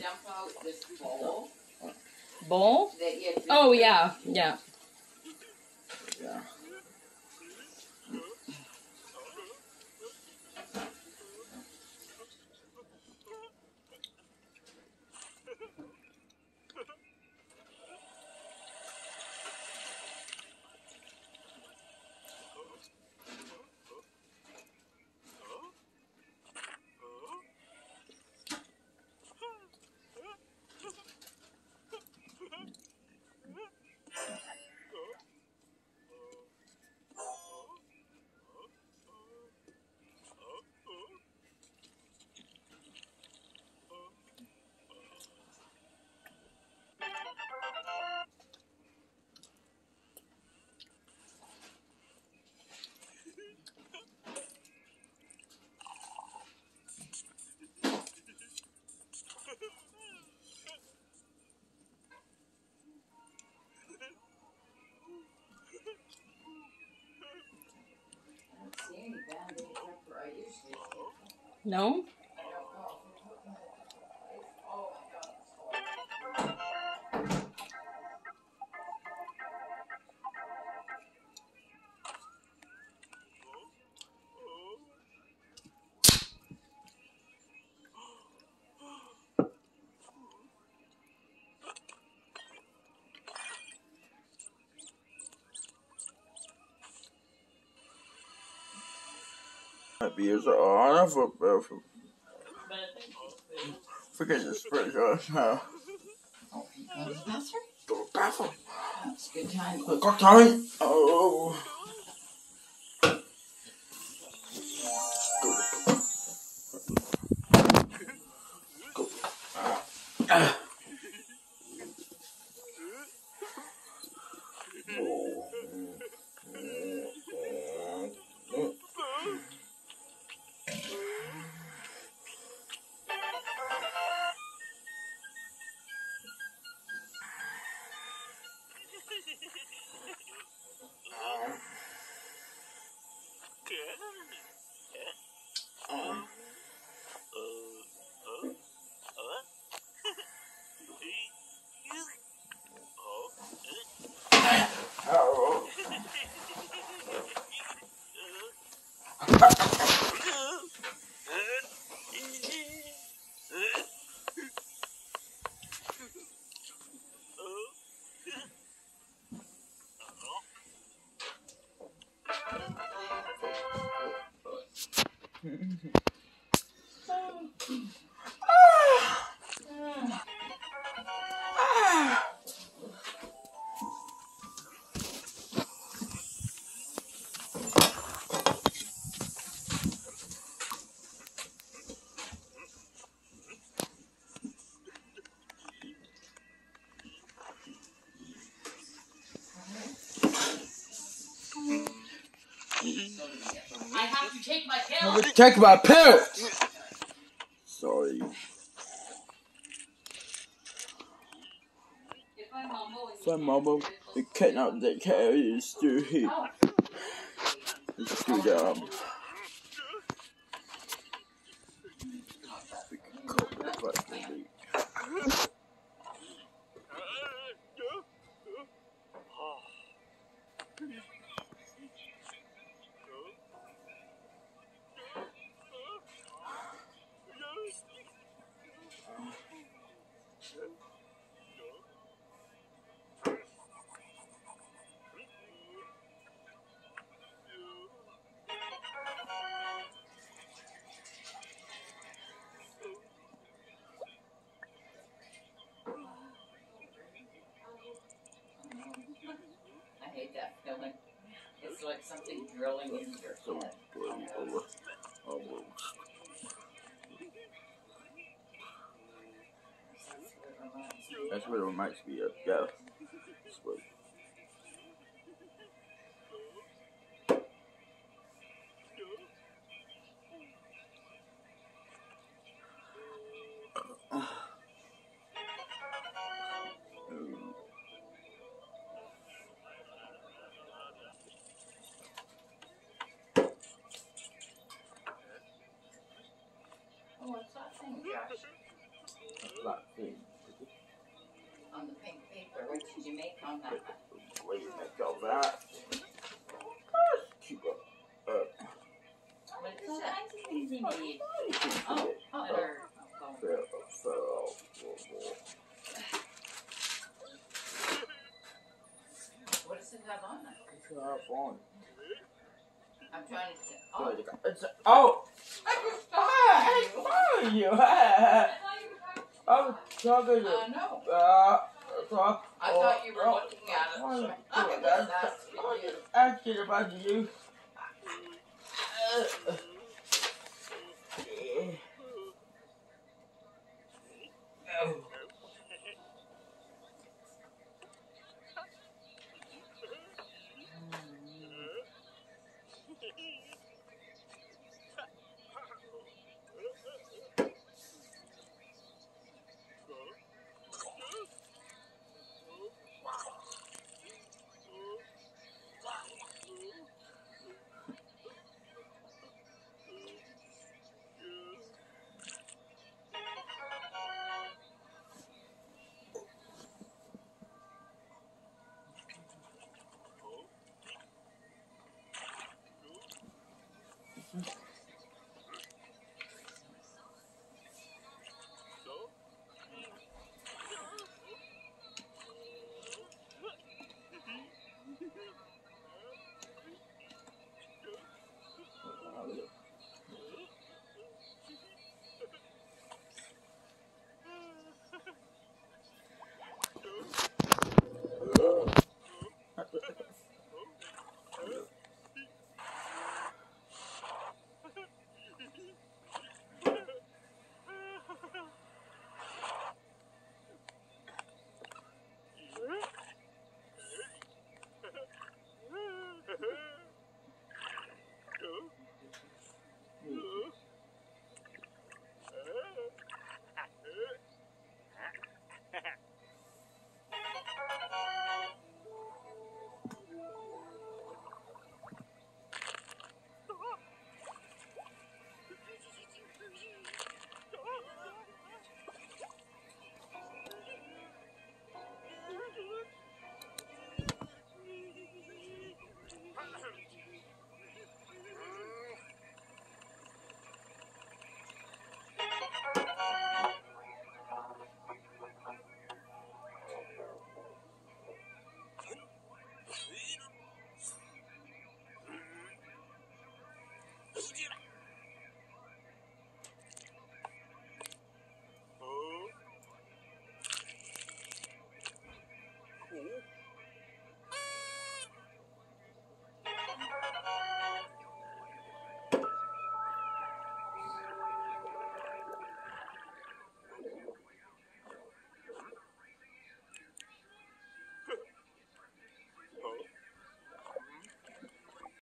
dump out this bowl. Bowl? Oh, yeah. Yeah. Yeah. No? My beers are on for forget the spray just now. Oh, you go to the bathroom? Go to the bathroom. That's a good time. Got time. Oh. Go. I have to take my pill. I'm gonna take my pill. Sorry. If I mumble, the cannot take care of you, still here. It's too dumb. We can cope with what we need. I hate that feeling. It's like something drilling into your head. That's what it reminds me of. Yeah. Sweet. Oh, what's that thing, Josh? that thing. On the pink paper, what did you make on that? What do you make of that? Keep up. What is all kinds of things he made. Oh, that are... What does it have on it? It's have on. I'm trying to say... It's oh! Hi! You I'm talking to... no. I Oh, thought you were looking at it. oh, I was asking you. asking about you.